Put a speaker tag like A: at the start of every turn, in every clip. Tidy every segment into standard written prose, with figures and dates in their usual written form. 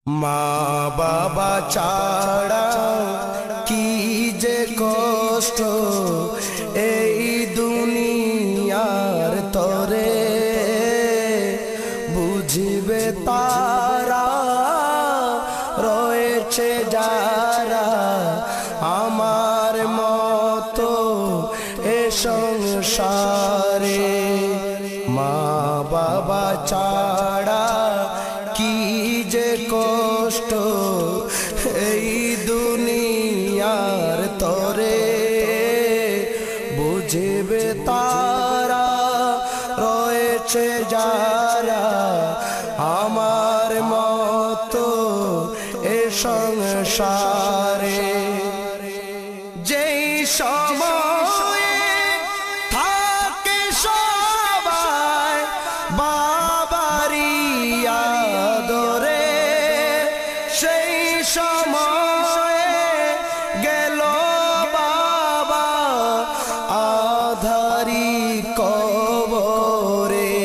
A: মা বাবা ছাড়া কি যে কষ্ট এই দুনিয়ার তরে, বুঝিবে তারা রয়েছে যারা আমার মতো এ সংসারে। মা বাবা ছাড়া কি যে কষ্ট এই দুনিয়ার তরে, বুঝবে তারা রয়েছে যারা আমার মতো এ সংসারে। যেই সময়ে থাকে সবাই বাবারি আদরে, সেই সময়ে গেল বাবা আধারি কবরে।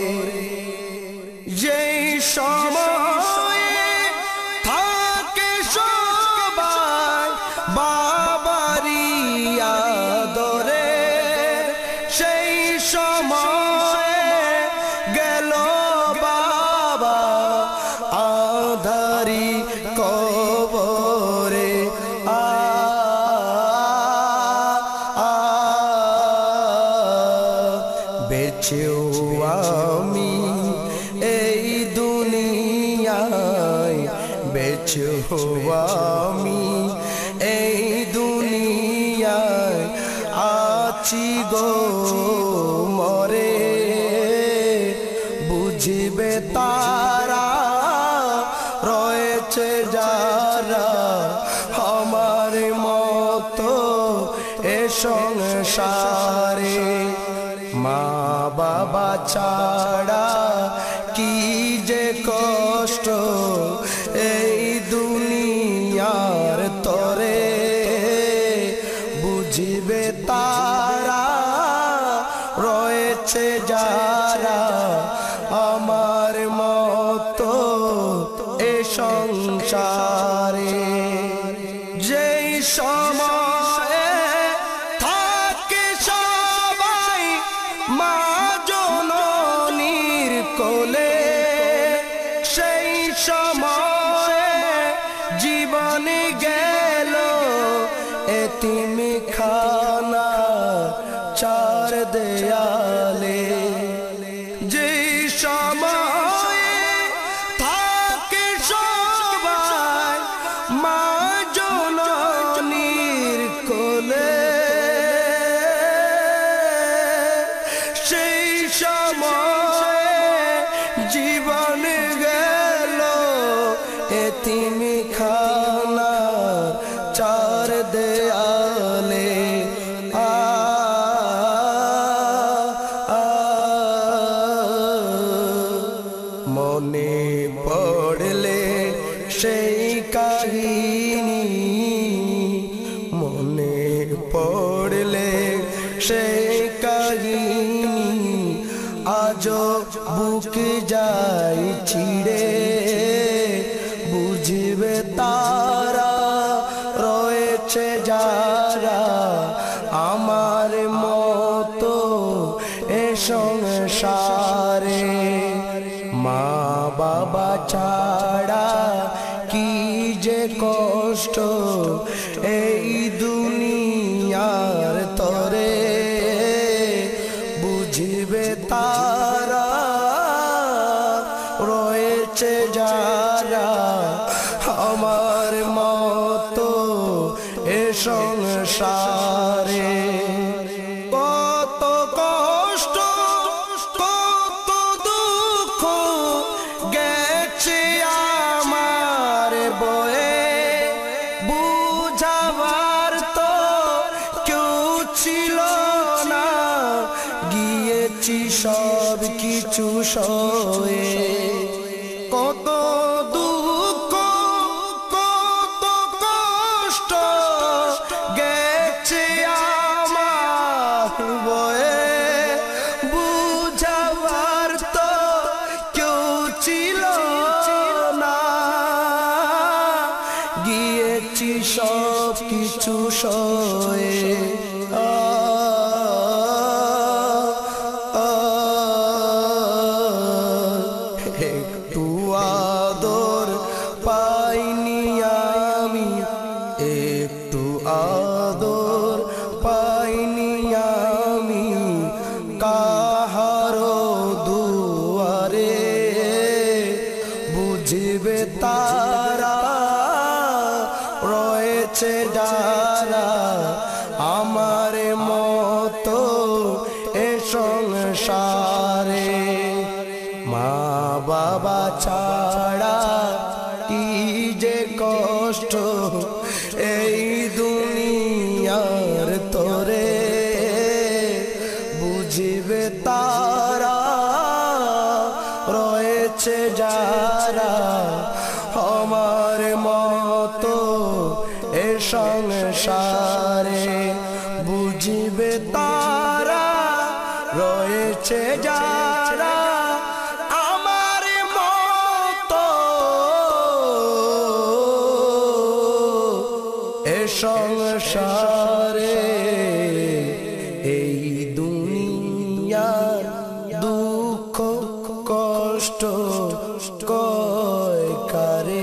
A: যেই সময়ে থাকে সবাই বাবারি আদরে, সেই সময়ে গেল বাবা আধারি কবরে। বেঁচেও আমি এই দুনিয়ায়, বেঁচেও আমি এই দুনিয়ায়, আছি গো মরে, বুঝিবে তারা রয়েছে যারা আমার মতো এ সংসারে। মা বাবা ছাড়া কি যে কষ্ট এই দুনিয়ার তরে, বুঝিবে তারা রয়েছে যারা আমার মতো এ সংসারে। যেই সময়ে থাকে সবাই মা জননীর কোলে, সেই সময়ে জীবন গেল এতিমখানা চার দেয়ালে। যেই সময়ে থাকে সবাই মা জননীর কোলে, সেই সময়ে জীবন গেল এতিমখানা চার দেয়ালে। মনে পড়লে সেই কাহিনী, মনে পড়লে সেই কাহিনী, আজও বুক যাই ছিড়ে, বুঝবে তারা রয়েছে যারা আমার মতো এ সংসারে। মা বাবা ছাড়া কি যে কষ্ট এই দুনিয়ার তরে, বুঝবে তারা রয়েছে যারা আমার মতো এ সংসারে। কত কষ্ট কত দুঃখ গেছে আমার বয়ে, বুঝাবার তো কেউ ছিল না, গিয়েছি সব কিছু সয়ে। কত দুঃখ কত কষ্ট গেছে আমার বয়ে, বুঝাবার তো কেউ ছিল না, গিয়েছি সব কিছু সয়ে একটু আদর পাইনি আমি, একটু আদর পাইনি আমি কাহারো দুয়ারে। বুঝিবে তারা রয়েছে যারা আমার মতো এ সংসারে। মা বাবা ছাড়া কি যে কষ্ট এই দুনিয়ার তোরে। বুঝিবে তারা রয়েছে যারা আমার মতো এ সংসারে। বুঝিবে তারা রয়েছে যারা আমার মতো এ সংসারে। এই দুনিয়ার দুঃখ কষ্ট কয় কারে।